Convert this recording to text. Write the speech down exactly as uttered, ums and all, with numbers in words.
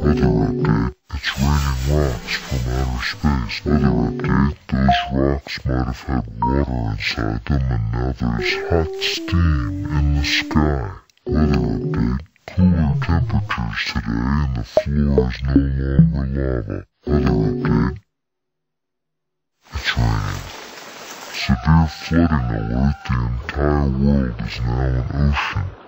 Weather update. It's raining rocks from outer space. Weather update. Those rocks might have had water inside them and now there's hot steam in the sky. Weather update. Cooler temperatures today and the floor is no longer lava. Weather update. It's raining. Severe flooding alert. The entire world is now an ocean.